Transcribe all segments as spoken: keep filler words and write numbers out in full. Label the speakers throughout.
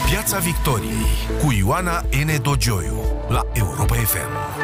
Speaker 1: Piața Victoriei cu Ioana N. Dogioiu la Europa F M.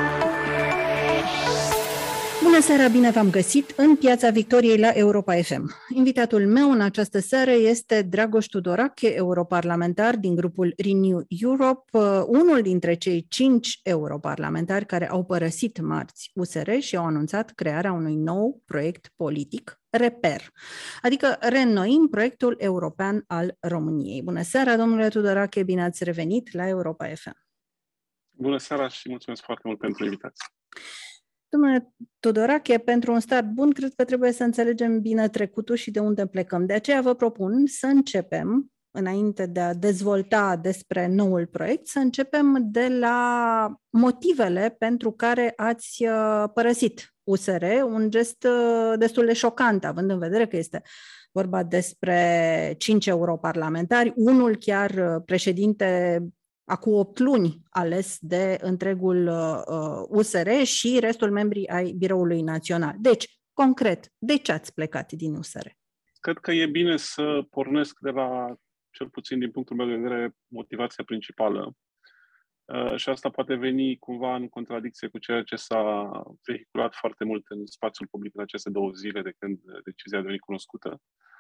Speaker 2: Bună seara, bine v-am găsit în Piața Victoriei la Europa F M. Invitatul meu în această seară este Dragoș Tudorache, europarlamentar din grupul Renew Europe, unul dintre cei cinci europarlamentari care au părăsit marți U S R și au anunțat crearea unui nou proiect politic, Reper, adică reînnoim proiectul european al României. Bună seara, domnule Tudorache, bine ați revenit la Europa F M.
Speaker 3: Bună seara și mulțumesc foarte mult pentru invitație.
Speaker 2: Domnule Tudorache, pentru un start bun, cred că trebuie să înțelegem bine trecutul și de unde plecăm. De aceea vă propun să începem, înainte de a dezvolta despre noul proiect, să începem de la motivele pentru care ați părăsit U S R, un gest destul de șocant, având în vedere că este vorba despre cinci europarlamentari, unul chiar președinte acum opt luni ales de întregul uh, U S R și restul membrii ai Biroului Național. Deci, concret, de ce ați plecat din U S R?
Speaker 3: Cred că e bine să pornesc de la, cel puțin din punctul meu de vedere, motivația principală. Uh, și asta poate veni cumva în contradicție cu ceea ce s-a vehiculat foarte mult în spațiul public în aceste două zile de când decizia a devenit cunoscută.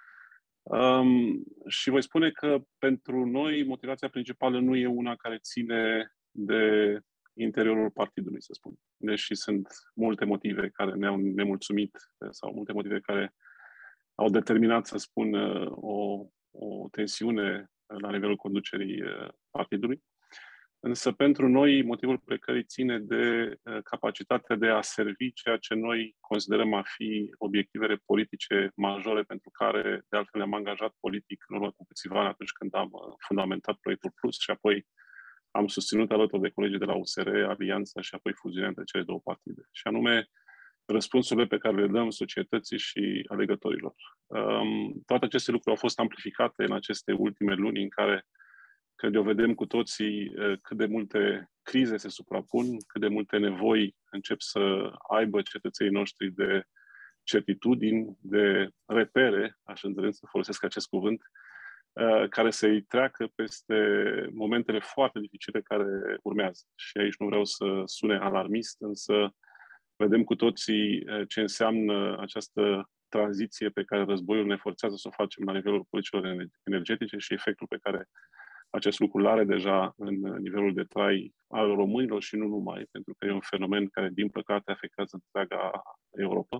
Speaker 3: Um, și voi spune că pentru noi motivația principală nu e una care ține de interiorul partidului, să spun. Deși sunt multe motive care ne-au nemulțumit sau multe motive care au determinat, să spun, o, o tensiune la nivelul conducerii partidului. Însă pentru noi motivul plecării ține de capacitatea de a servi ceea ce noi considerăm a fi obiectivele politice majore pentru care de altfel ne-am angajat politic în urmă cu câțiva ani atunci când am fundamentat proiectul Plus și apoi am susținut alături de colegii de la U S R alianța și apoi fuziunea între cele două partide. Și anume răspunsurile pe care le dăm societății și alegătorilor. Toate aceste lucruri au fost amplificate în aceste ultime luni în care cred eu vedem cu toții cât de multe crize se suprapun, cât de multe nevoi încep să aibă cetățenii noștri de certitudini, de repere, aș îndrăzni să folosesc acest cuvânt, care să-i treacă peste momentele foarte dificile care urmează. Și aici nu vreau să sune alarmist, însă vedem cu toții ce înseamnă această tranziție pe care războiul ne forțează să o facem la nivelul politicilor energetice și efectul pe care acest lucru are deja în nivelul de trai al românilor și nu numai, pentru că e un fenomen care, din păcate, afectează întreaga Europa.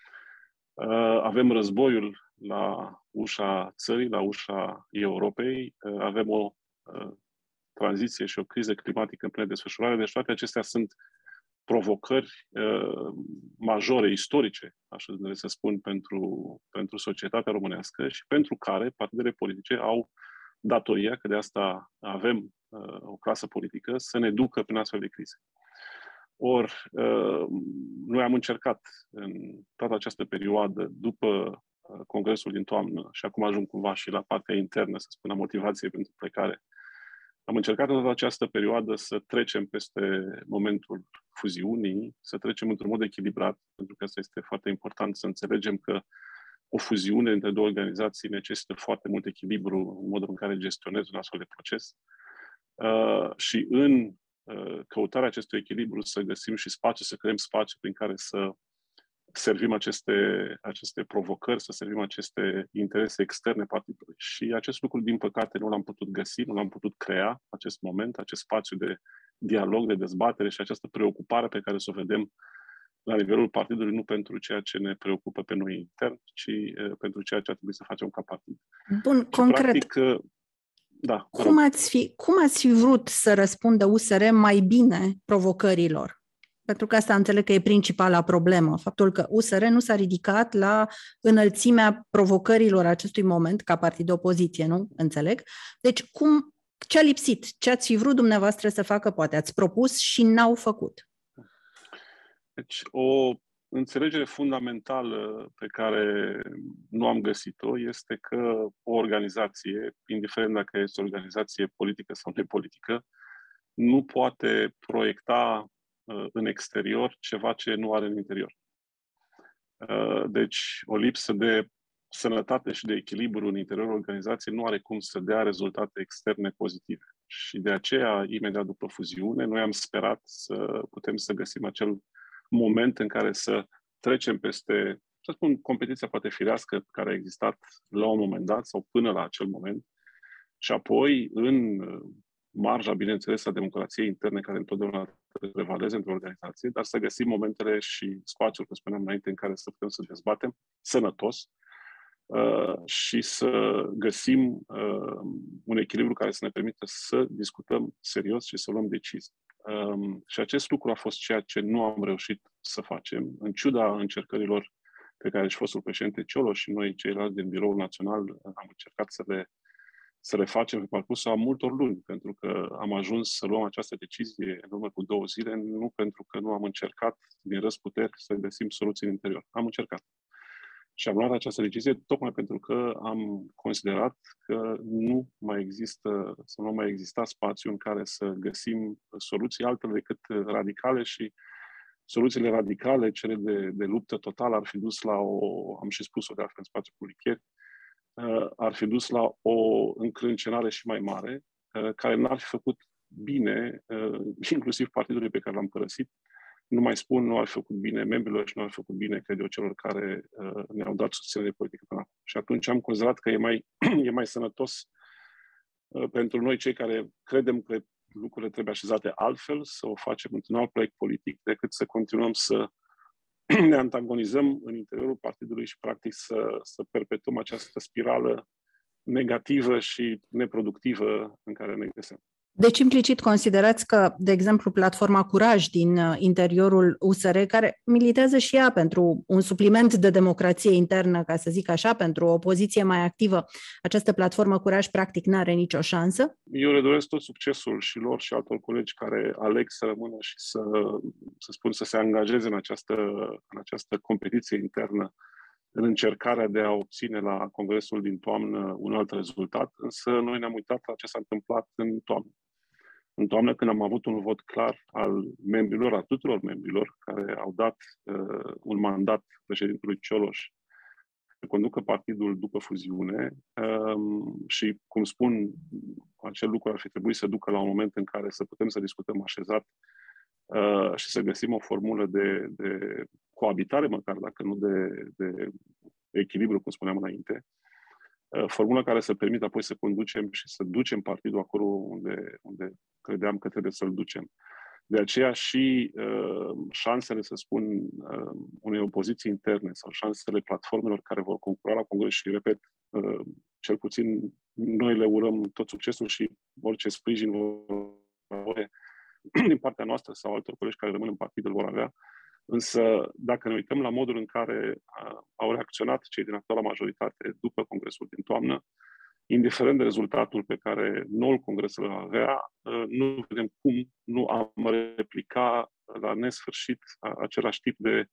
Speaker 3: Avem războiul la ușa țării, la ușa Europei, avem o tranziție și o criză climatică în plină desfășurare, deci toate acestea sunt provocări majore, istorice, aș vrea să spun, pentru, pentru societatea românească și pentru care partidele politice au datoria, că de asta avem uh, o clasă politică, să ne ducă prin astfel de crize. Ori, uh, noi am încercat în toată această perioadă, după uh, Congresul din toamnă, și acum ajung cumva și la partea internă, să spun, a motivației pentru plecare, am încercat în toată această perioadă să trecem peste momentul fuziunii, să trecem într-un mod echilibrat, pentru că asta este foarte important, să înțelegem că o fuziune între două organizații necesită foarte mult echilibru în modul în care gestionezi un astfel de proces. Uh, și în uh, căutarea acestui echilibru să găsim și spațiu, să creăm spațiu prin care să servim aceste, aceste provocări, să servim aceste interese externe partidului. Și acest lucru, din păcate, nu l-am putut găsi, nu l-am putut crea, acest moment, acest spațiu de dialog, de dezbatere și această preocupare pe care să o vedem la nivelul partidului, nu pentru ceea ce ne preocupă pe noi intern, ci uh, pentru ceea ce ar trebui să facem ca partid.
Speaker 2: Bun,
Speaker 3: și
Speaker 2: concret,
Speaker 3: practic, uh, da,
Speaker 2: cum ați, fi, cum ați fi vrut să răspundă U S R mai bine provocărilor? Pentru că asta înțeleg că e principala problemă, faptul că U S R nu s-a ridicat la înălțimea provocărilor acestui moment ca partid de opoziție, nu? Înțeleg? Deci, cum, ce a lipsit? Ce ați fi vrut dumneavoastră să facă? Poate ați propus și n-au făcut.
Speaker 3: Deci, o înțelegere fundamentală pe care nu am găsit-o este că o organizație, indiferent dacă este o organizație politică sau nepolitică, nu poate proiecta uh, în exterior ceva ce nu are în interior. Uh, deci, o lipsă de sănătate și de echilibru în interiorul organizației nu are cum să dea rezultate externe pozitive. Și de aceea, imediat după fuziune, noi am sperat să putem să găsim acel moment în care să trecem peste, să spun, competiția poate firească care a existat la un moment dat sau până la acel moment și apoi în marja, bineînțeles, a democrației interne care întotdeauna prevaleze într-o organizație, dar să găsim momentele și spațiul, cum spuneam înainte, în care să putem să dezbatem sănătos uh, și să găsim uh, un echilibru care să ne permită să discutăm serios și să luăm decizii. Um, și acest lucru a fost ceea ce nu am reușit să facem, în ciuda încercărilor pe care și fostul președinte Cioloș și noi ceilalți din Biroul Național am încercat să le să le facem pe parcursul a multor luni, pentru că am ajuns să luăm această decizie în urmă cu două zile, nu pentru că nu am încercat din răzputeri să găsim soluții în interior. Am încercat. Și am luat această decizie tocmai pentru că am considerat că nu mai există, să nu mai exista spațiu în care să găsim soluții altele decât radicale și soluțiile radicale, cele de, de luptă totală, ar fi dus la o, am și spus-o de altfel în spațiul public ieri, ar fi dus la o încrâncenare și mai mare, care n-ar fi făcut bine, inclusiv partidului pe care l-am părăsit. Nu mai spun, nu ar fi făcut bine membrilor și nu ar fi făcut bine, cred eu, celor care ne-au dat susținere politică până acum. Și atunci am considerat că e mai, e mai sănătos pentru noi, cei care credem că lucrurile trebuie așezate altfel, să o facem într-un alt proiect politic, decât să continuăm să ne antagonizăm în interiorul partidului și, practic, să, să perpetuăm această spirală negativă și neproductivă în care ne găsim.
Speaker 2: Deci, implicit, considerați că, de exemplu, platforma Curaj din interiorul U S R, care militează și ea pentru un supliment de democrație internă, ca să zic așa, pentru o opoziție mai activă, această platformă Curaj, practic, n-are nicio șansă?
Speaker 3: Eu le doresc tot succesul și lor și altor colegi care aleg să rămână și să, să spun, să se angajeze în această, în această competiție internă, în încercarea de a obține la Congresul din toamnă un alt rezultat, însă noi ne-am uitat la ce s-a întâmplat în toamnă. În toamnă, când am avut un vot clar al membrilor, a tuturor membrilor, care au dat uh, un mandat președintelui Cioloș să conducă partidul după fuziune um, și, cum spun, acel lucru ar fi trebuit să ducă la un moment în care să putem să discutăm așezat uh, și să găsim o formulă de, de coabitare, măcar dacă nu de, de echilibru, cum spuneam înainte, formula care să permită apoi să conducem și să ducem partidul acolo unde, unde credeam că trebuie să-l ducem. De aceea și uh, șansele, să spun, uh, unei opoziții interne sau șansele platformelor care vor concura la Congres și, repet, uh, cel puțin noi le urăm tot succesul și orice sprijin vor din partea noastră sau altor colegi care rămân în partid îl vor avea. Însă, dacă ne uităm la modul în care uh, au reacționat cei din actuala majoritate după Congresul din toamnă, indiferent de rezultatul pe care noul Congres îl va avea, uh, nu vedem cum nu am replica la nesfârșit același tip de,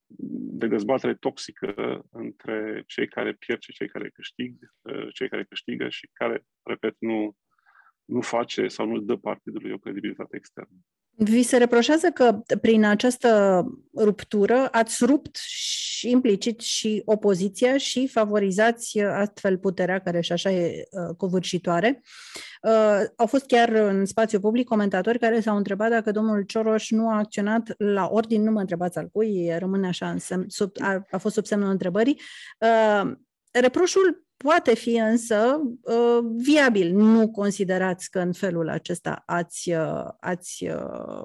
Speaker 3: de dezbatere toxică între cei care pierd și cei care câștigă, uh, cei care câștigă și care, repet, nu, nu face sau nu dă partidului o credibilitate externă.
Speaker 2: Vi se reproșează că prin această ruptură ați rupt și implicit și opoziția și favorizați astfel puterea, care și așa e uh, covârșitoare. Uh, au fost chiar în spațiu public comentatori care s-au întrebat dacă domnul Cioloș nu a acționat la ordin, nu mă întrebați al cui, rămâne așa, în sem- sub, a, a fost sub semnul întrebării. Uh, reproșul poate fi însă uh, viabil. Nu considerați că în felul acesta ați, uh, ați uh,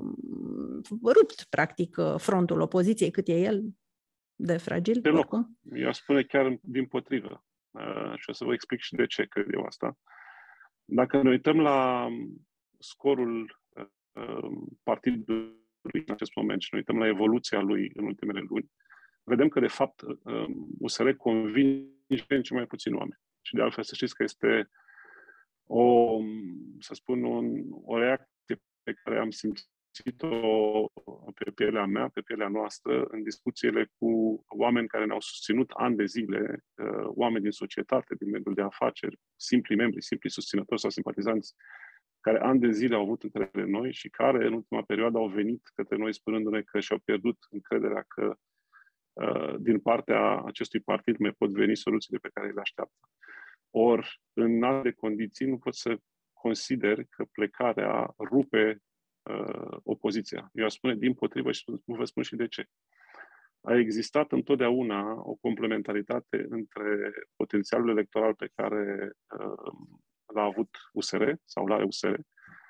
Speaker 2: rupt, practic, frontul opoziției, cât e el de fragil?
Speaker 3: Deloc. Eu aș spune chiar dimpotrivă. Uh, și o să vă explic și de ce cred eu asta. Dacă ne uităm la scorul uh, partidului în acest moment și ne uităm la evoluția lui în ultimele luni, vedem că, de fapt, uh, U S R convinge în ce mai puțin oameni. Și de altfel să știți că este o, să spun, un, o reacție pe care am simțit-o pe pielea mea, pe pielea noastră, în discuțiile cu oameni care ne-au susținut ani de zile, oameni din societate, din mediul de afaceri, simpli membri, simpli susținători sau simpatizanți, care ani de zile au avut încredere în noi și care în ultima perioadă au venit către noi spunându-ne că și-au pierdut încrederea că din partea acestui partid mai pot veni soluțiile pe care le așteaptă. Ori, în alte condiții, nu pot să consider că plecarea rupe uh, opoziția. Eu aș spune dimpotrivă și vă spun și de ce. A existat întotdeauna o complementaritate între potențialul electoral pe care uh, l-a avut U S R sau l-are U S R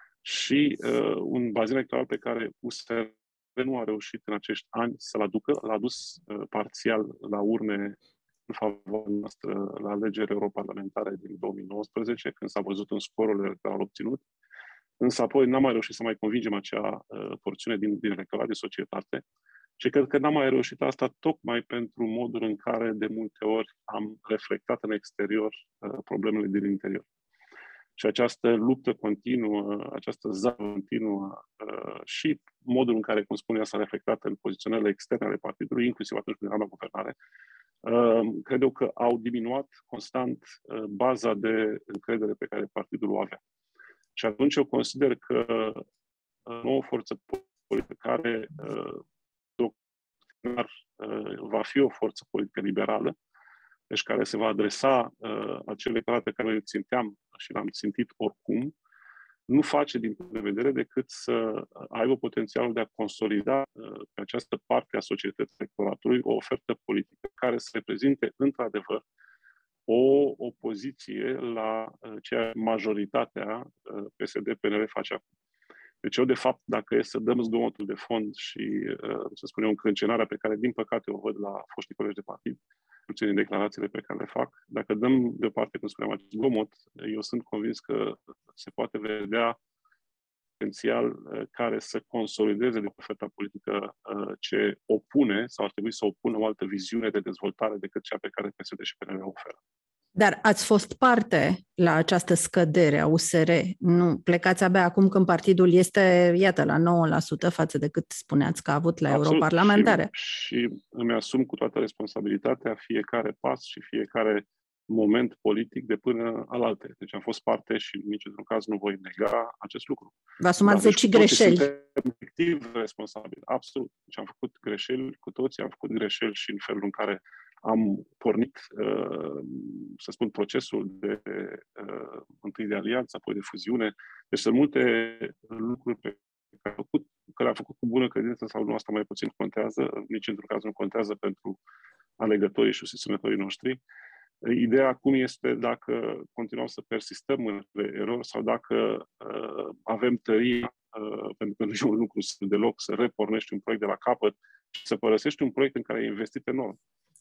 Speaker 3: și uh, un bazin electoral pe care U S R nu a reușit în acești ani să-l aducă, l-a adus uh, parțial la urne în favoarea noastră la alegeri europarlamentare din două mii nouăsprezece, când s-a văzut în scorul electoral obținut, însă apoi n-am mai reușit să mai convingem acea uh, porțiune din, din electorat, de societate, și cred că n-am mai reușit asta tocmai pentru modul în care de multe ori am reflectat în exterior uh, problemele din interior. Și această luptă continuă, această zavă continuă uh, și modul în care, cum spunea, s-a reflectat în poziționările externe ale partidului, inclusiv atunci când eram la guvernare, uh, cred eu că au diminuat constant uh, baza de încredere pe care partidul o avea. Și atunci eu consider că uh, nouă forță politică care uh, doctrinar uh, va fi o forță politică liberală, deci care se va adresa uh, acele electorat pe care le ținteam și l-am țintit oricum, nu face din punct de vedere decât să aibă potențialul de a consolida uh, pe această parte a societății electoratului o ofertă politică care să reprezinte într-adevăr o opoziție la uh, ceea majoritatea uh, P S D P N L face acum. Deci eu, de fapt, dacă e să dăm zgomotul de fond și, uh, să spunem, încrâncenarea pe care, din păcate, o văd la foștii colegi de partid, în declarațiile pe care le fac, dacă dăm deoparte, cum spuneam, acest zgomot, eu sunt convins că se poate vedea potențial care să consolideze de oferta politică ce opune sau ar trebui să opună o altă viziune de dezvoltare decât cea pe care P S D și P N L o oferă.
Speaker 2: Dar ați fost parte la această scădere a U S R. Nu plecați abia acum când partidul este, iată, la nouă la sută față de cât spuneați că a avut la Absolut. Europarlamentare.
Speaker 3: Și, și îmi asum cu toată responsabilitatea fiecare pas și fiecare moment politic de până alaltă. Deci am fost parte și în niciun caz nu voi nega acest lucru.
Speaker 2: Vă asumați deci greșeli.
Speaker 3: Suntem efectiv responsabili. Absolut. Deci am făcut greșeli cu toții, am făcut greșeli și în felul în care am pornit, să spun, procesul de întâi de alianță, apoi de fuziune. Deci sunt multe lucruri pe care le-am făcut, că le-am făcut cu bună credință sau nu, asta mai puțin contează, nici într-un caz nu contează pentru alegătorii și susținătorii noștri. Ideea acum este dacă continuăm să persistăm în erori sau dacă uh, avem tăria, uh, pentru că nu e un lucru deloc, să repornești un proiect de la capăt și să părăsești un proiect în care ai investit enorm.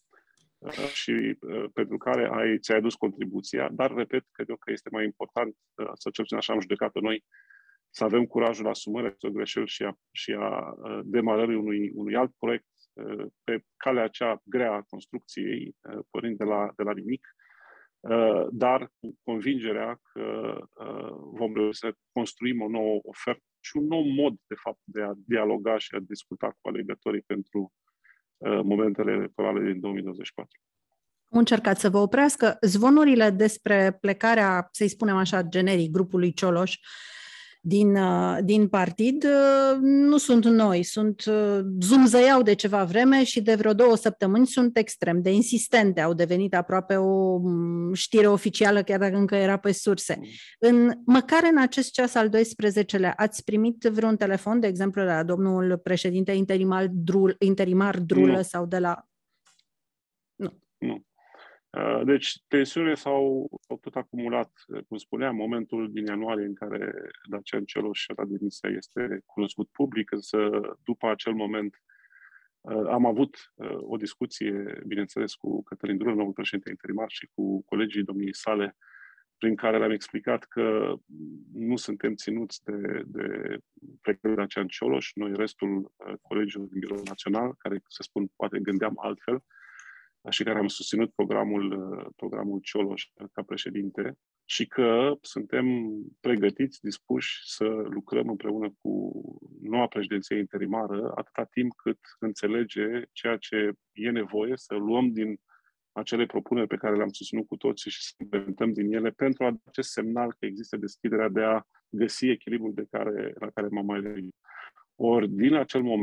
Speaker 3: Și uh, pentru care ai, ți-ai adus contribuția, dar, repet, cred eu că este mai important, uh, sau cel puțin așa am judecat-o noi, să avem curajul asumării acestor greșeli și a, și a uh, demarării unui, unui alt proiect uh, pe calea acea grea a construcției, uh, pornind de la, de la nimic, uh, dar cu convingerea că uh, vom reuși să construim o nouă ofertă și un nou mod, de fapt, de a dialoga și a discuta cu alegătorii pentru momentele electorale din două mii douăzeci și patru.
Speaker 2: Încercați să vă oprească. Zvonurile despre plecarea, să-i spunem așa, generic, grupului Cioloș din, din partid nu sunt noi, sunt zumzăiau de ceva vreme și de vreo două săptămâni sunt extrem de insistente, au devenit aproape o știre oficială, chiar dacă încă era pe surse. În, măcar în acest ceas al doisprezecelea ați primit vreun telefon, de exemplu, de la domnul președinte interimar, Drul, interimar Drulă nu. Sau de la...
Speaker 3: Nu. Nu. Deci, tensiunile s-au, s-au tot acumulat, cum spuneam, momentul din ianuarie în care Dacian Cioloș a dat demisia este cunoscut public, însă după acel moment am avut o discuție, bineînțeles, cu Cătălin Drulă, noul președinte interimar, și cu colegii domniei sale, prin care le-am explicat că nu suntem ținuți de, de plecarea Dacian Cioloș, noi restul colegilor din Biroul Național, care, să spun, poate gândeam altfel, și care am susținut programul, programul Cioloș ca președinte și că suntem pregătiți, dispuși să lucrăm împreună cu noua președinție interimară atâta timp cât înțelege ceea ce e nevoie, să luăm din acele propuneri pe care le-am susținut cu toții și să implementăm din ele pentru a da acest semnal că există deschiderea de a găsi echilibrul de care, la care m-am mai referit. Ori din acel moment,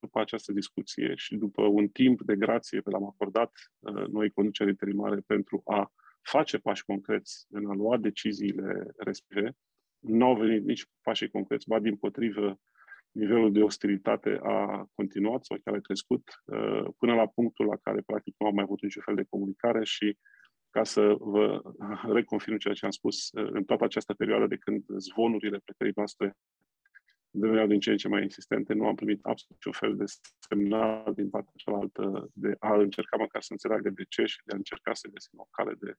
Speaker 3: după această discuție și după un timp de grație pe l-am acordat uh, noi conducere interimare pentru a face pași concreți în a lua deciziile respective, nu au venit nici pașii concreți, ba dimpotrivă, nivelul de ostilitate a continuat sau chiar a crescut uh, până la punctul la care practic nu am mai avut niciun fel de comunicare și ca să vă reconfirm ceea ce am spus, uh, în toată această perioadă de când zvonurile plecării noastre deveneau din ce în ce mai insistente, nu am primit absolut niciun fel de semnal din partea cealaltă de a încerca măcar să înțeleagă de ce și de a încerca să găsim o cale de,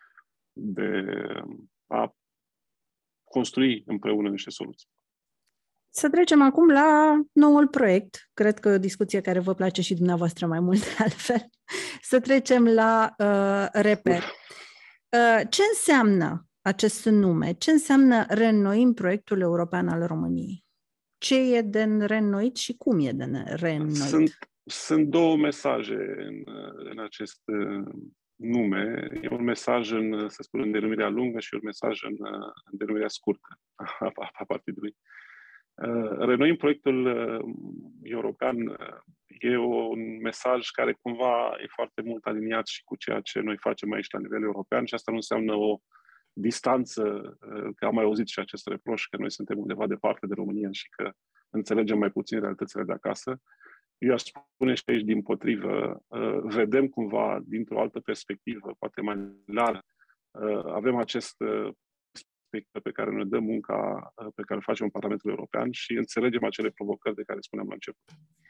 Speaker 3: de a construi împreună niște soluții.
Speaker 2: Să trecem acum la noul proiect. Cred că o discuție care vă place și dumneavoastră mai mult de altfel. Să trecem la uh, Reper. Uh, ce înseamnă acest nume? Ce înseamnă reînnoim proiectul european al României? Ce e de reînnoit și cum e de reînnoit?
Speaker 3: Sunt, sunt două mesaje în, în acest nume. E un mesaj în, să spun, în denumirea lungă și un mesaj în, în denumirea scurtă a, a partidului. Reînnoim proiectul european e un mesaj care cumva e foarte mult aliniat și cu ceea ce noi facem aici la nivel european și asta nu înseamnă o distanță, că am mai auzit și acest reproș că noi suntem undeva departe de România și că înțelegem mai puțin realitățile de acasă. Eu aș spune și aici dimpotrivă, vedem cumva dintr-o altă perspectivă, poate mai largă, avem acest pe care ne dă munca pe care o facem în Parlamentul European și înțelegem acele provocări de care spuneam la început.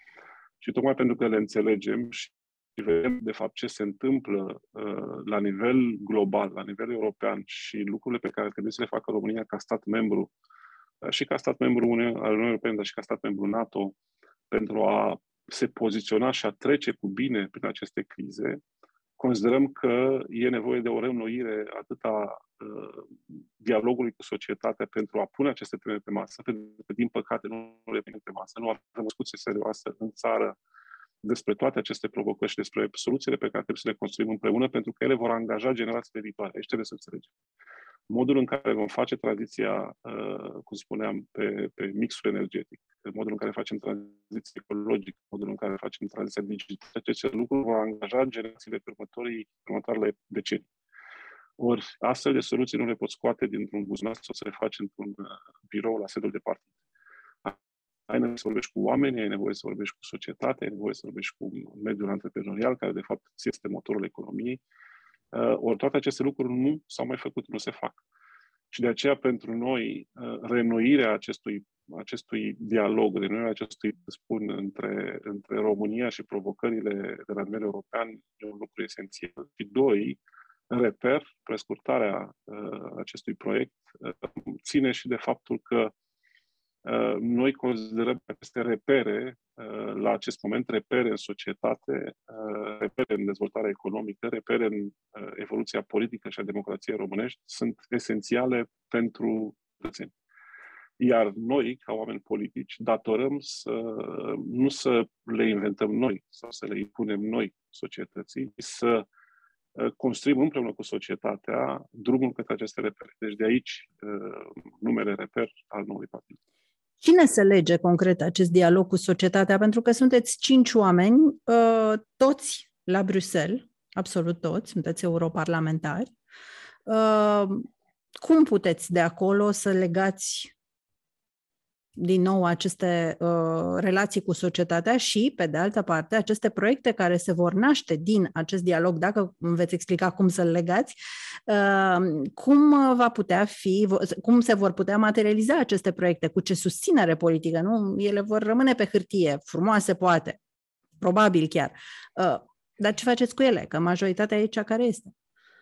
Speaker 3: Și tocmai pentru că le înțelegem și vedem, de fapt, ce se întâmplă uh, la nivel global, la nivel european și lucrurile pe care trebuie să le facă România ca stat membru uh, și ca stat membru al Uniunii Europene, dar și ca stat membru NATO, pentru a se poziționa și a trece cu bine prin aceste crize, considerăm că e nevoie de o reînnoire atât a uh, dialogului cu societatea pentru a pune aceste teme pe masă, pentru că, din păcate, nu le punem pe masă, nu avem o discuție serioasă în țară despre toate aceste provocări și despre soluțiile pe care trebuie să le construim împreună, pentru că ele vor angaja generațiile viitoare. Aici trebuie să înțelegem. Modul în care vom face tranziția, uh, cum spuneam, pe, pe mixul energetic, modul în care facem tranziția ecologică, modul în care facem tranziția digitală, aceste lucruri vor angaja generațiile pe următoarele decenii. Ori astfel de soluții nu le poți scoate dintr-un buzunar sau să le faci într-un birou la sediul de partid. Ai nevoie să vorbești cu oameni, ai nevoie să vorbești cu societatea, ai nevoie să vorbești cu mediul antreprenorial, care de fapt este motorul economiei. Ori toate aceste lucruri nu s-au mai făcut, nu se fac. Și de aceea, pentru noi, reînnoirea acestui, acestui dialog, reînnoirea acestui, spun, între, între România și provocările de la nivel european e un lucru esențial. Și doi, Reper, prescurtarea uh, acestui proiect, uh, ține și de faptul că uh, noi considerăm aceste repere, uh, la acest moment, repere în societate, uh, repere în dezvoltarea economică, repere în uh, evoluția politică și a democrației românești, sunt esențiale pentru cetățeni. Iar noi, ca oameni politici, datorăm să nu să le inventăm noi sau să le impunem noi societății, să construim împreună cu societatea drumul către aceste repere. Deci de aici numele Reper al noului partid.
Speaker 2: Cine se lege concret acest dialog cu societatea? Pentru că sunteți cinci oameni, toți la Bruxelles, absolut toți, sunteți europarlamentari. Cum puteți de acolo să legați din nou aceste uh, relații cu societatea și, pe de altă parte, aceste proiecte care se vor naște din acest dialog, dacă îmi veți explica cum să-l legați, uh, cum va putea fi, cum se vor putea materializa aceste proiecte, cu ce susținere politică, nu? Ele vor rămâne pe hârtie, frumoase poate, probabil chiar. Uh, dar ce faceți cu ele? Că majoritatea e cea care este.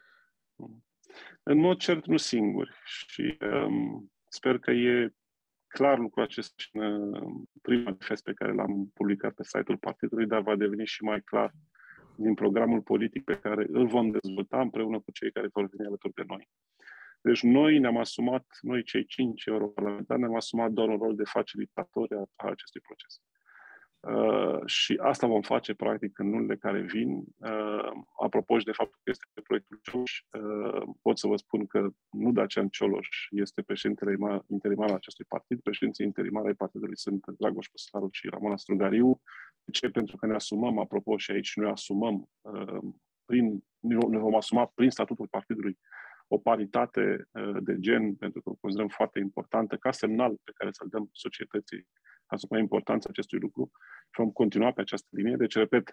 Speaker 3: În mod cert, nu singuri. Și um, sper că e clar lucrul acesta și în prima manifest pe care l-am publicat pe site-ul partidului, dar va deveni și mai clar din programul politic pe care îl vom dezvolta împreună cu cei care vor veni alături de noi. Deci noi ne-am asumat, noi cei cinci europarlamentari, ne-am asumat doar un rol de facilitatori a acestui proces. Uh, și asta vom face, practic, în lunile care vin. Uh, apropo și de faptul că este proiectul Cioloș, uh, pot să vă spun că nu Dacian Cioloș este președintele interimar al acestui partid. Președinții interimari ai partidului sunt Dragoș Păsăraru și Ramona Strugariu. De ce? Pentru că ne asumăm, apropo, și aici noi asumăm, uh, prin, ne vom asuma prin statutul partidului o paritate uh, de gen, pentru că o considerăm foarte importantă, ca semnal pe care să-l dăm societății asupra importanța acestui lucru și vom continua pe această linie. Deci, repet,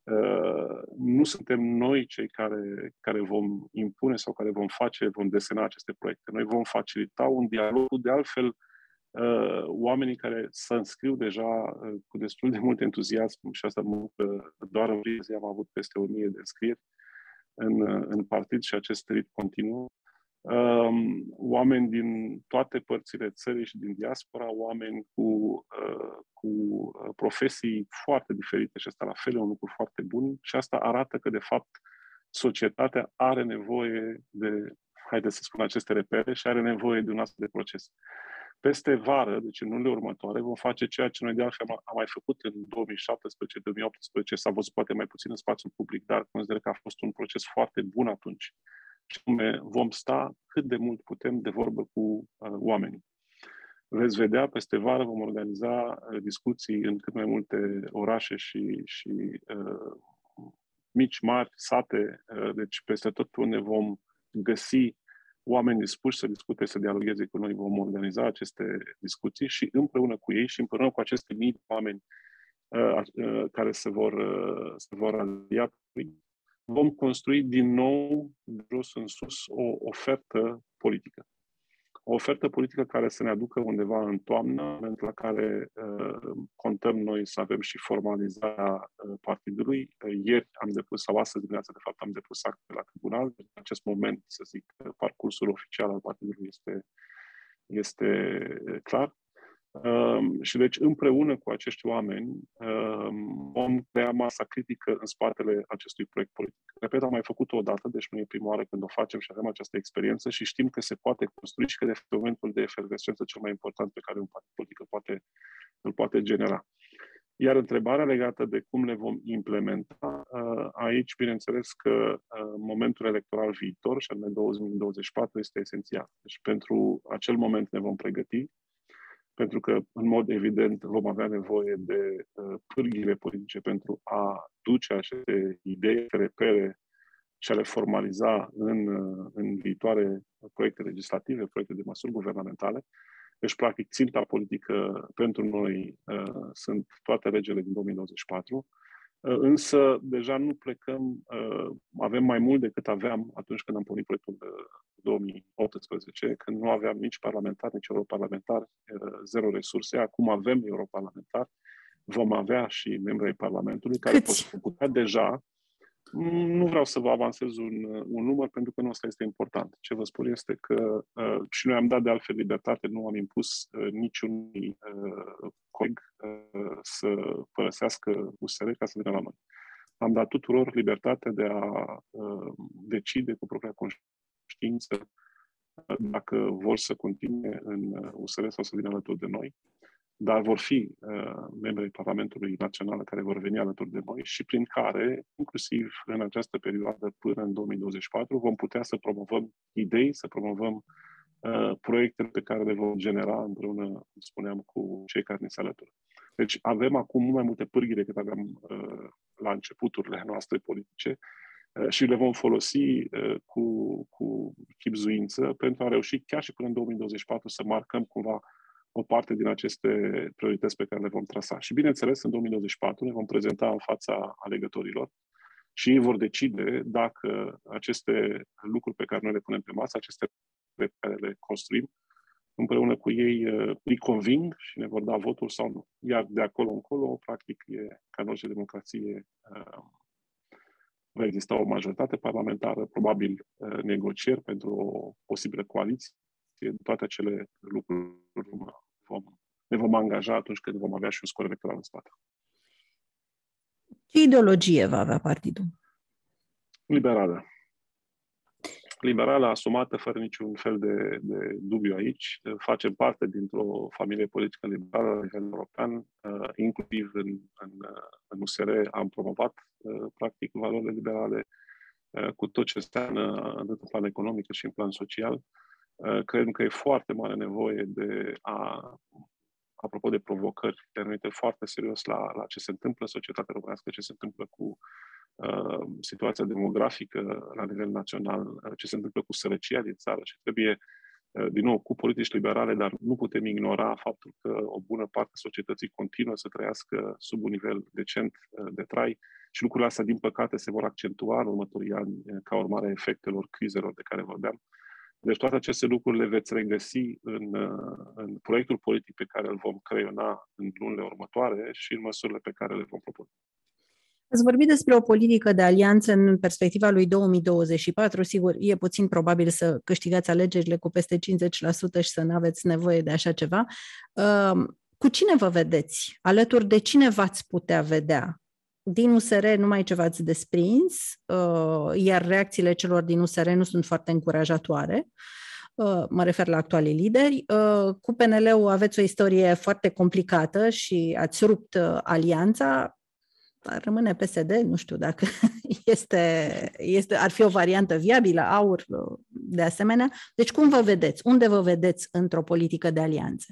Speaker 3: uh, nu suntem noi cei care, care vom impune sau care vom face, vom desena aceste proiecte. Noi vom facilita un dialog, de altfel, uh, oamenii care se înscriu deja uh, cu destul de mult entuziasm și asta doar în primul zi am avut peste o mie de înscrieri în, în partid și acest ritm continuă. Um, oameni din toate părțile țării și din diaspora, oameni cu, uh, cu profesii foarte diferite și asta la fel e un lucru foarte bun și asta arată că, de fapt, societatea are nevoie de, haideți să spun, aceste repere și are nevoie de un astfel de proces. Peste vară, deci în lunile următoare, vom face ceea ce noi de altfel am mai făcut în două mii șaptesprezece două mii optsprezece, s-a văzut poate mai puțin în spațiul public, dar consider că a fost un proces foarte bun atunci. Și vom sta cât de mult putem de vorbă cu uh, oamenii. Veți vedea, peste vară vom organiza uh, discuții în cât mai multe orașe și, și uh, mici, mari, sate, uh, deci peste tot unde vom găsi oameni dispuși să discute, să dialogueze cu noi, vom organiza aceste discuții și împreună cu ei și împreună cu aceste mii de oameni uh, uh, care se vor, uh, se vor alia, vom construi din nou, de jos în sus, o ofertă politică. O ofertă politică care să ne aducă undeva în toamnă, în momentul la care uh, contăm noi să avem și formalizarea uh, partidului. Uh, ieri am depus, sau astăzi dimineața, de fapt, am depus acte la tribunal. În acest moment, să zic, parcursul oficial al partidului este, este clar. Um, și deci împreună cu acești oameni um, vom crea masa critică în spatele acestui proiect politic. Repet, am mai făcut-o odată, deci nu e prima oară când o facem și avem această experiență și știm că se poate construi și că de momentul de efervescență cel mai important pe care un partid politic poate, îl poate genera. Iar întrebarea legată de cum le vom implementa, aici, bineînțeles că momentul electoral viitor, și anume două mii douăzeci și patru, este esențial. Deci pentru acel moment ne vom pregăti, pentru că, în mod evident, vom avea nevoie de uh, pârghile politice pentru a duce aceste idei, repere și a le formaliza în, uh, în viitoare proiecte legislative, proiecte de măsuri guvernamentale. Deci, practic, ținta politică pentru noi uh, sunt toate legile din două mii douăzeci și patru, uh, însă deja nu plecăm, uh, avem mai mult decât aveam atunci când am pornit proiectul de două mii optsprezece, când nu aveam nici parlamentari, nici europarlamentari, zero resurse. Acum avem europarlamentari, vom avea și membri ai Parlamentului care pot putea deja. Nu vreau să vă avansez un, un număr, pentru că nu asta este important. Ce vă spun este că uh, și noi am dat de altfel libertate, nu am impus uh, niciunui uh, coleg uh, să părăsească U S R ca să vină la noi. Am dat tuturor libertate de a uh, decide cu propria conștiință dacă vor să continue în U S R sau să vină alături de noi, dar vor fi uh, membrii Parlamentului Național care vor veni alături de noi și prin care, inclusiv în această perioadă până în două mii douăzeci și patru, vom putea să promovăm idei, să promovăm uh, proiecte pe care le vom genera împreună, cum spuneam, cu cei care ne se alătură. Deci avem acum mult mai multe pârghii decât aveam uh, la începuturile noastre politice, și le vom folosi uh, cu, cu chibzuință pentru a reuși chiar și până în două mii douăzeci și patru să marcăm cumva o parte din aceste priorități pe care le vom trasa. Și bineînțeles, în două mii douăzeci și patru ne vom prezenta în fața alegătorilor și ei vor decide dacă aceste lucruri pe care noi le punem pe masă, aceste pe care le construim, împreună cu ei uh, îi conving și ne vor da votul sau nu. Iar de acolo încolo, practic, e ca în orice democrație, uh, va exista o majoritate parlamentară, probabil uh, negocieri pentru o posibilă coaliție. Toate acele lucruri vom, ne vom angaja atunci când vom avea și un scor electoral în spate.
Speaker 2: Ce ideologie va avea partidul?
Speaker 3: Liberală. liberală asumată, fără niciun fel de, de dubiu aici. Facem parte dintr-o familie politică liberală la nivel european, inclusiv în, în, în U S R am promovat, practic, valorile liberale cu tot ce înseamnă atât în plan economic cât și în plan social. Cred că e foarte mare nevoie de a, apropo de provocări, de a ne uite foarte serios la, la ce se întâmplă în societatea românească, ce se întâmplă cu uh, situația demografică la nivel național, uh, ce se întâmplă cu sărăcia din țară și trebuie, uh, din nou, cu politici liberale, dar nu putem ignora faptul că o bună parte a societății continuă să trăiască sub un nivel decent uh, de trai și lucrurile astea, din păcate, se vor accentua în următorii ani uh, ca urmare a efectelor crizelor de care vorbeam. Deci toate aceste lucruri le veți regăsi în, în proiectul politic pe care îl vom creiona în lunile următoare și în măsurile pe care le vom propune.
Speaker 2: Ați vorbit despre o politică de alianță în perspectiva lui două mii douăzeci și patru. Sigur, e puțin probabil să câștigați alegerile cu peste cincizeci la sută și să nu aveți nevoie de așa ceva. Cu cine vă vedeți? Alături de cine v-ați putea vedea? Din U S R numai ce v-ați desprins, iar reacțiile celor din U S R nu sunt foarte încurajatoare. Mă refer la actualii lideri. Cu P N L-ul aveți o istorie foarte complicată și ați rupt alianța. Rămâne P S D, nu știu dacă este, este, ar fi o variantă viabilă, AUR de asemenea. Deci cum vă vedeți? Unde vă vedeți într-o politică de alianțe?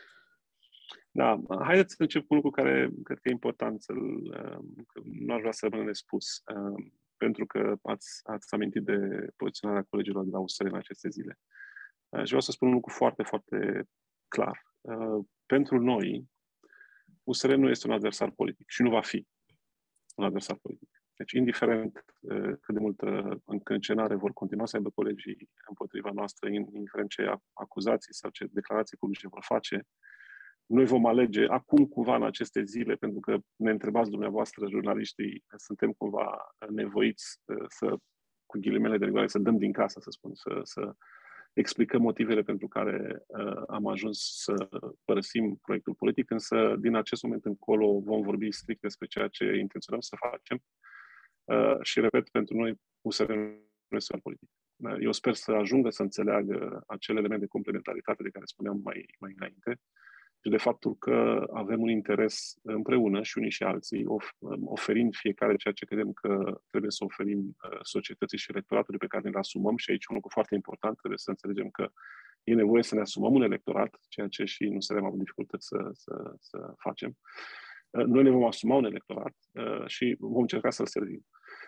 Speaker 3: Da, haideți să încep cu un lucru care cred că e important să-l, nu aș vrea să rămână nespus, pentru că ați, ați amintit de poziționarea colegilor de la U S R în aceste zile. Și vreau să spun un lucru foarte, foarte clar. Pentru noi, U S R nu este un adversar politic și nu va fi un adversar politic. Deci, indiferent cât de multă încrâncenare vor continua să aibă colegii împotriva noastră, indiferent ce acuzații sau ce declarații publice vor face, noi vom alege acum cumva în aceste zile, pentru că ne întrebați dumneavoastră, jurnaliștii, suntem cumva nevoiți să, cu ghilimele de rigoare, să dăm din casă, să spun, să, să explicăm motivele pentru care uh, am ajuns să părăsim proiectul politic, însă din acest moment încolo vom vorbi strict despre ceea ce intenționăm să facem uh, și, repet, pentru noi U S R nu este un politic. Eu sper să ajungă să înțeleagă acel element de complementaritate de care spuneam mai, mai înainte, și de faptul că avem un interes împreună și unii și alții, oferind fiecare ceea ce credem că trebuie să oferim societății și electoratului pe care ne-l asumăm. Și aici un lucru foarte important, trebuie să înțelegem că e nevoie să ne asumăm un electorat, ceea ce și nu se am avut dificultăți să, să, să facem. Noi ne vom asuma un electorat și vom încerca să-l servim.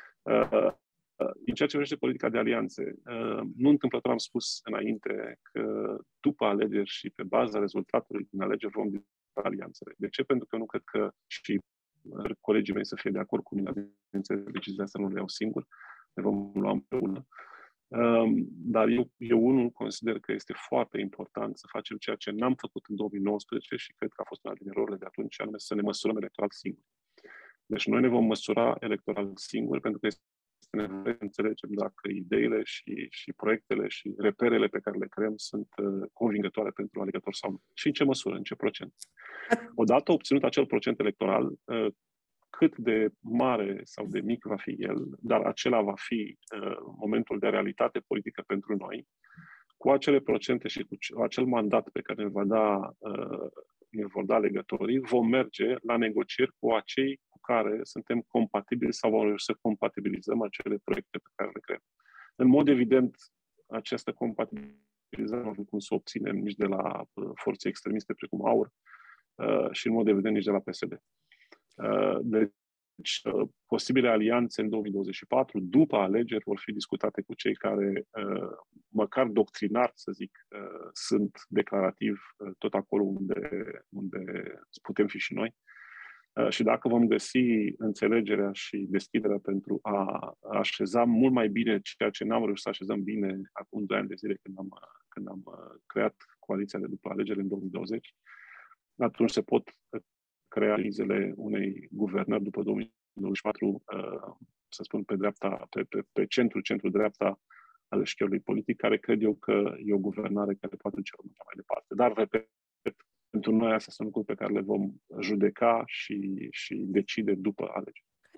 Speaker 3: În ceea ce privește politica de alianțe, nu întâmplător am spus înainte că după alegeri și pe baza rezultatului din alegeri vom discuta alianțele. De ce? Pentru că nu cred că și colegii mei să fie de acord cu mine, decizia asta nu le iau singur, ne vom lua împreună. Dar eu, eu unul consider că este foarte important să facem ceea ce n-am făcut în două mii nouăsprezece și cred că a fost una din erorile de atunci, anume să ne măsurăm electoral singuri. Deci noi ne vom măsura electoral singuri pentru că este nevoie să înțelegem dacă ideile și, și proiectele și reperele pe care le creăm sunt uh, convingătoare pentru alegători sau nu. Și în ce măsură, în ce procent. Odată obținut acel procent electoral, uh, cât de mare sau de mic va fi el, dar acela va fi uh, momentul de realitate politică pentru noi, cu acele procente și cu acel mandat pe care ne va da, uh, ne vor da alegătorii, vom merge la negocieri cu acei cu care suntem compatibili sau vom reuși să compatibilizăm acele proiecte pe care le creăm. În mod evident, această compatibilizare nu avem cum să o obținem nici de la uh, forțe extremiste precum AUR uh, și în mod evident nici de la P S D. Uh, deci, uh, posibile alianțe în două mii douăzeci și patru, după alegeri, vor fi discutate cu cei care, uh, măcar doctrinar, să zic, uh, sunt declarativ uh, tot acolo unde, unde putem fi și noi. Uh, și dacă vom găsi înțelegerea și deschiderea pentru a așeza mult mai bine ceea ce n-am reușit să așezăm bine acum doi ani de zile când am, când am uh, creat coaliția de după alegeri în două mii douăzeci, atunci se pot crea vizele unei guvernări după două mii douăzeci și patru, să spun, pe dreapta, pe, pe, pe centru, centru-dreapta al eșchiului politic, care cred eu că e o guvernare care poate duce România mai departe. Dar, repet, pentru noi astea sunt lucruri pe care le vom judeca și, și decide după alegeri.
Speaker 2: Care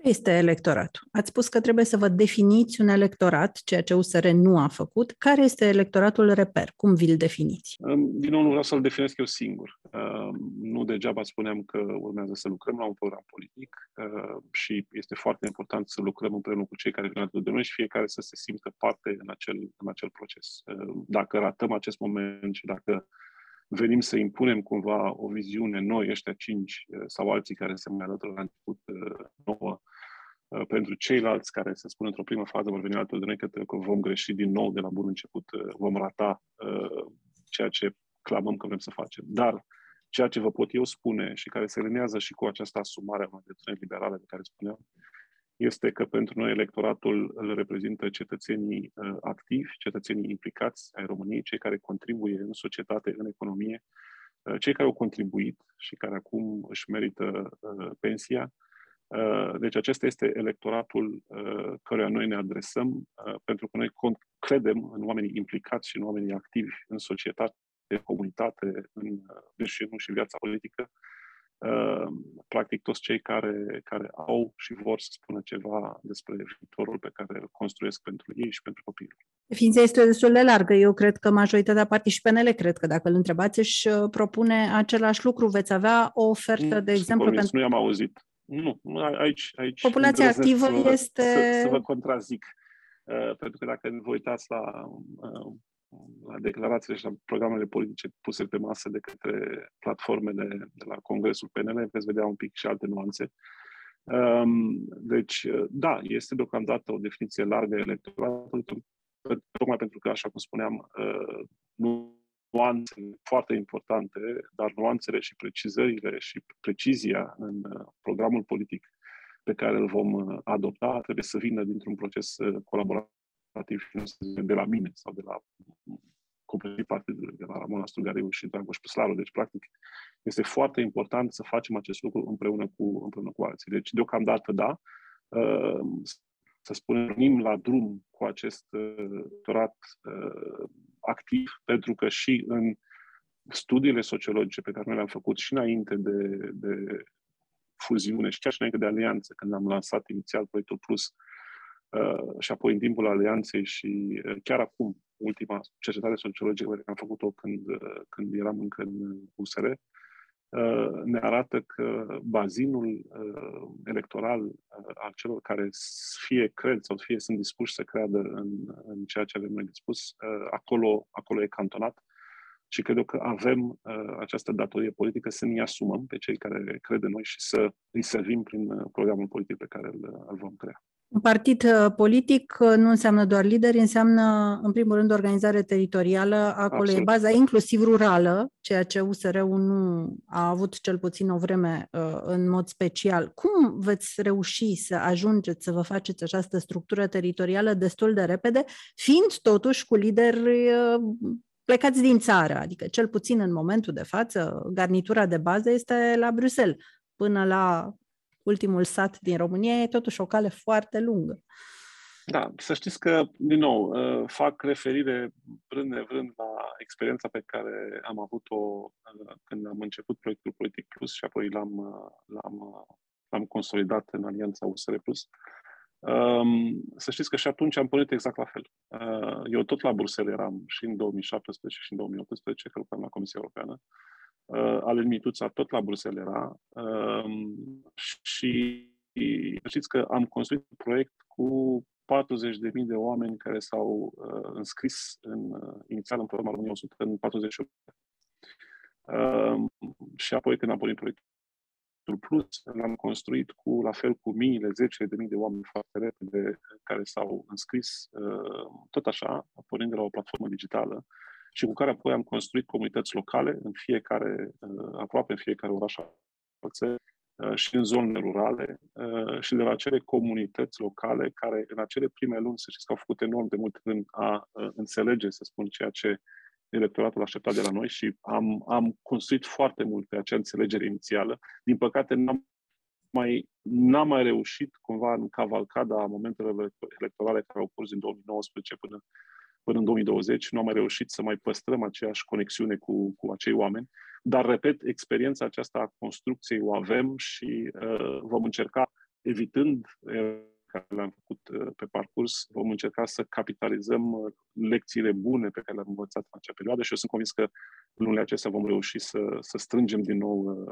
Speaker 2: Este electoratul. Ați spus că trebuie să vă definiți un electorat, ceea ce U S R nu a făcut. Care este electoratul reper? Cum vi-l definiți?
Speaker 3: Din nou, nu vreau să-l definesc eu singur. Nu degeaba spuneam că urmează să lucrăm la un program politic și este foarte important să lucrăm împreună cu cei care vin alături de noi și fiecare să se simtă parte în acel, în acel proces. Dacă ratăm acest moment și dacă venim să impunem cumva o viziune noi, ăștia cinci sau alții care se mai alătură la început nouă, pentru ceilalți care, să spun, într-o primă fază vor veni alături de noi, cred că vom greși din nou de la bun început, vom rata uh, ceea ce clamăm că vrem să facem. Dar ceea ce vă pot eu spune și care se alinează și cu această asumare a unei drepturi liberale de care spuneam, este că pentru noi electoratul îl reprezintă cetățenii uh, activi, cetățenii implicați ai României, cei care contribuie în societate, în economie, uh, cei care au contribuit și care acum își merită uh, pensia. Deci acesta este electoratul căruia noi ne adresăm, pentru că noi credem în oamenii implicați și în oamenii activi în societate, în comunitate, în, deci nu și în viața politică. Practic toți cei care, care au și vor să spună ceva despre viitorul pe care îl construiesc pentru ei și pentru copilul.
Speaker 2: Definiția este destul de largă. Eu cred că majoritatea partidului și P N L, cred că dacă îl întrebați, își propune același lucru. Veți avea o ofertă, de exemplu...
Speaker 3: Convins, pentru... Nu i-am auzit. Nu, aici, aici
Speaker 2: populația activă
Speaker 3: să,
Speaker 2: este...
Speaker 3: Să, să vă contrazic. Uh, pentru că dacă vă uitați la, uh, la declarațiile și la programele politice puse pe masă de către platformele de la Congresul P N L, veți vedea un pic și alte nuanțe. Um, deci, da, este deocamdată o definiție largă electorală, tocmai pentru că, așa cum spuneam, uh, nu nuanțele foarte importante, dar nuanțele și precizările și precizia în programul politic pe care îl vom adopta trebuie să vină dintr-un proces colaborativ și nu de la mine sau de la completii partidului, de la Ramona Strugariu și Dragoș Păslaru. Deci, practic, este foarte important să facem acest lucru împreună cu, împreună cu alții. Deci, deocamdată, da, să spunem, venim la drum cu acest electorat activ, pentru că și în studiile sociologice pe care noi le-am făcut și înainte de, de fuziune și chiar și înainte de alianță, când am lansat inițial Proiectul Plus uh, și apoi în timpul alianței și uh, chiar acum, ultima cercetare sociologică pe care am făcut-o când, uh, când eram încă în U S R, uh, ne arată că bazinul uh, electoral uh, al celor care fie cred sau fie sunt dispuși să creadă în, în ceea ce avem noi de spus, uh, acolo, acolo e cantonat. Și cred eu că avem uh, această datorie politică să ne asumăm pe cei care cred în noi și să îi servim prin uh, programul politic pe care îl, îl vom crea.
Speaker 2: Un partid politic nu înseamnă doar lideri, înseamnă, în primul rând, organizare teritorială. Acolo Absolut. E baza, inclusiv rurală, ceea ce U S R-ul nu a avut cel puțin o vreme uh, în mod special. Cum veți reuși să ajungeți să vă faceți această structură teritorială destul de repede, fiind totuși cu lideri uh, plecați din țară, adică cel puțin în momentul de față, garnitura de bază este la Bruxelles. Până la ultimul sat din România e totuși o cale foarte lungă.
Speaker 3: Da, să știți că, din nou, fac referire vrând nevrând la experiența pe care am avut-o când am început Proiectul Politic Plus și apoi l-am, l-am, l-am consolidat în Alianța U S R Plus. Um, să știți că și atunci am pornit exact la fel. Uh, eu tot la Bruxelles eram și în două mii șaptesprezece și în două mii optsprezece, că lucram la Comisia Europeană. Uh, Alin Mituța tot la Bruxelles era. Uh, și să știți că am construit un proiect cu patruzeci de mii de oameni care s-au uh, înscris în, uh, inițial în programa România o sută în patruzeci și opt. Uh, și apoi când am pornit proiectul Plus, l-am construit cu, la fel, cu miile, zece de mii de oameni foarte repede care s-au înscris, tot așa, pornind de la o platformă digitală și cu care apoi am construit comunități locale în fiecare, aproape în fiecare oraș al țării și în zonele rurale și de la acele comunități locale care în acele prime luni, să știți că au făcut enorm de mult în a înțelege, să spun, ceea ce electoratul aștepta de la noi și am, am construit foarte mult pe acea înțelegere inițială. Din păcate, n-am mai, n-am mai reușit cumva în cavalcada momentelor electorale care au curs din două mii nouăsprezece până, până în două mii douăzeci. Nu am mai reușit să mai păstrăm aceeași conexiune cu, cu acei oameni. Dar, repet, experiența aceasta a construcției o avem și uh, vom încerca evitând care le-am făcut pe parcurs, vom încerca să capitalizăm lecțiile bune pe care le-am învățat în acea perioadă și eu sunt convins că în lunile acestea vom reuși să, să strângem din nou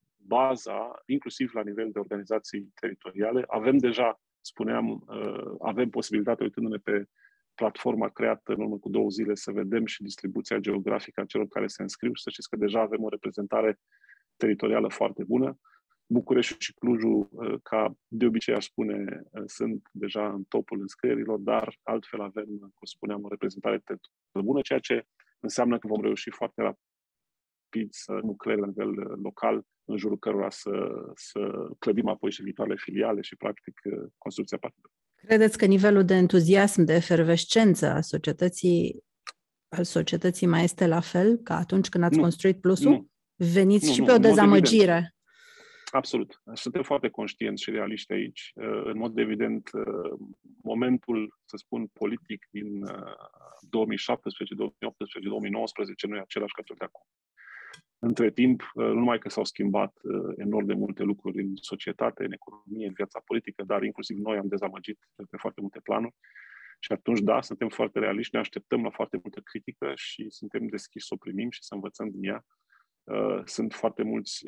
Speaker 3: baza, inclusiv la nivel de organizații teritoriale. Avem deja, spuneam, avem posibilitatea, uitându-ne pe platforma creată în urmă cu două zile, să vedem și distribuția geografică a celor care se înscriu și să știți că deja avem o reprezentare teritorială foarte bună. București și Clujul, ca de obicei aș spune, sunt deja în topul înscrierilor, dar altfel avem, cum spuneam, o reprezentare teritorială bună, ceea ce înseamnă că vom reuși foarte rapid să nu creăm la nivel local, în jurul cărora să, să clădim apoi și viitoarele filiale și, practic, construcția partidului.
Speaker 2: Credeți că nivelul de entuziasm, de efervescență a societății, al societății mai este la fel ca atunci când ați nu, construit Plusul? Nu,
Speaker 3: Veniți
Speaker 2: nu, și
Speaker 3: nu,
Speaker 2: pe o dezamăgire.
Speaker 3: Absolut. Suntem foarte conștienți și realiști aici. În mod evident, momentul, să spun, politic din două mii șaptesprezece, două mii optsprezece, două mii nouăsprezece nu e același ca cel de acum. Între timp, nu numai că s-au schimbat enorm de multe lucruri în societate, în economie, în viața politică, dar inclusiv noi am dezamăgit pe foarte multe planuri. Și atunci, da, suntem foarte realiști, ne așteptăm la foarte multă critică și suntem deschiși să o primim și să învățăm din ea. Sunt foarte mulți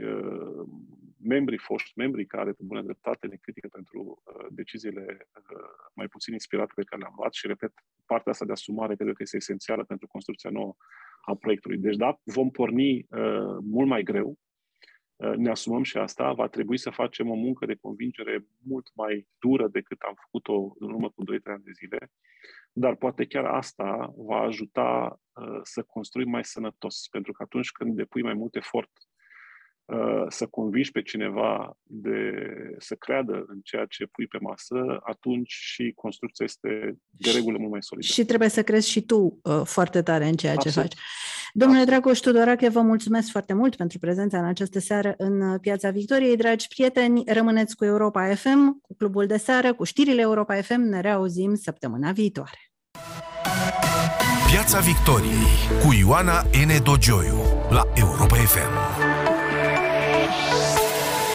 Speaker 3: membri, foști membri, care, pe bună dreptate, ne critică pentru deciziile mai puțin inspirate pe care le-am luat și, repet, partea asta de asumare cred că este esențială pentru construcția nouă a proiectului. Deci, da, vom porni uh, mult mai greu, uh, ne asumăm și asta, va trebui să facem o muncă de convingere mult mai dură decât am făcut-o în urmă cu doi trei ani de zile, dar poate chiar asta va ajuta uh, să construim mai sănătos, pentru că atunci când depui mai mult efort uh, să convingi pe cineva de, să creadă în ceea ce pui pe masă, atunci și construcția este de regulă mult mai solidă.
Speaker 2: Și trebuie să crezi și tu uh, foarte tare în ceea Absolut. ce faci. Domnule Absolut. Dragoș Tudorache, vă mulțumesc foarte mult pentru prezența în această seară în Piața Victoriei. Dragi prieteni, rămâneți cu Europa F M, cu Clubul de Seară, cu știrile Europa F M. Ne reauzim săptămâna viitoare.
Speaker 1: Piața Victoriei cu Ioana N. Dogioiu la Europa F M.